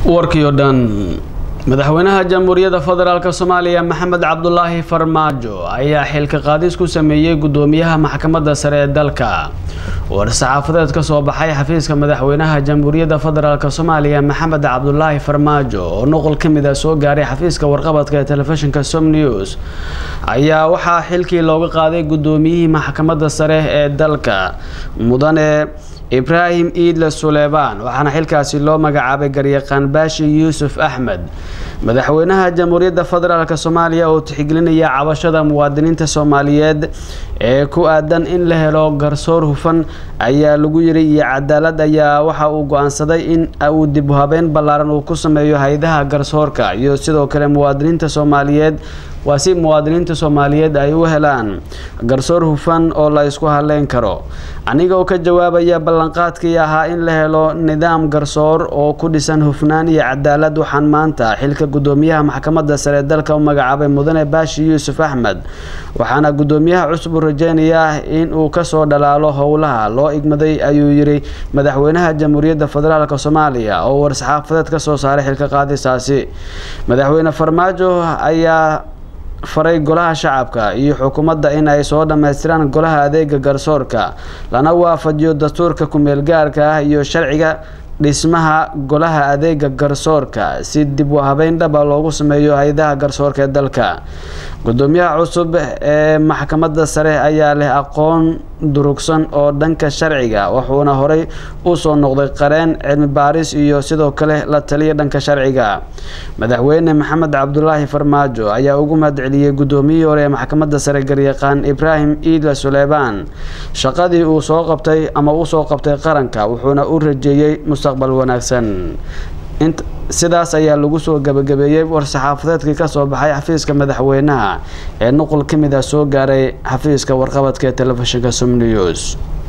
warkii oo dhan madaxweynaha jamhuuriyadda federaalka Soomaaliya Maxamed Cabdullaahi Farmaajo ayaa xilka qaadis ku sameeyay gudoomiyaha maxkamadda sare ee dalka war-saxaafadeed ka soo baxay xafiiska madaxweynaha jamhuuriyadda federaalka Soomaaliya Maxamed Cabdullaahi Farmaajo oo nuqul kamid ah soo gaaray xafiiska warqabadka ee telefishinka Som News ayaa waxaa xilkii looga qaaday gudoomiyihii maxkamadda sare ee dalka mudane Ibrahim Idle Suleyman waxaana xilkaasi loo magacaabay garyaqaan Baashi Yuusuf Axmed madaxweynaha jamhuuriyadda federaalka Soomaaliya oo tixgelinaya cabashada muwaadiniinta Soomaaliyeed ee ku aadan in la helo garsoor hufan ayaa lagu yiri iyo cadaalad ayaa waxa uu go'aansaday in uu dib u habeyn ballaaran uu ku sameeyo hay'adaha garsoorka iyo sidoo kale muwaadiniinta Soomaaliyeed waasi muwaadiniinta Soomaaliyeed ay u helaan garsoor hufan oo la isku haleyn karo aniga oo ka jawaabaya ballanqaadkii ahaa in la helo nidaam garsoor oo ku dhisan hufnaan iyo cadaalad waxaan maanta xilka gudoomiyaha maxkamadda sare ee dalka u magacaabay mudane Baashi Yuusuf Axmed waxaana gudoomiyaha cusub rajaynayaa in uu ka soo dhalaalo howlaha loo igmaday ayuu yiri madaxweynaha jamhuuriyadda federaalka Soomaaliya oo war-saxaafadeed ka soo saaray xilka qaadistaasi madaxweyne Farmaajo ayaa faray golaha shacabka iyo xukuumadda in ay soo dhameystiraan golaha adeega garsoorka lana waafajiyo dastuurka ku meel gaarka ah iyo sharciga dhismaha golaha adeega garsoorka si dib u habeyn dhab ah loogu sameeyo hay'adaha garsoorka ee dalka gudoomiyaha cusub ee maxkamadda sare ayaa leh aqoon durugsan oo dhanka sharciga wuxuuna horay u soo noqday qareen cilmi baaris iyo sidoo kale la taliye dhanka sharciga madaxweyne Maxamed Cabdullaahi Farmaajo ayaa ugu mahadceliyay gudoomiyihii hore ee maxkamadda sare garyaqaan Ibrahim Idle Suleyman shaqadii uu soo qabtay qaranka wuxuuna u rajeeyay mustaqbal wanaagsan sidaas ayaa lagu soo gabagabeeyay war-saxaafadeedkii ka soo baxay xafiiska madaxweynaha ee nuqul kamid ah soo gaaray xafiiska warqabadka ee telefishinka Som News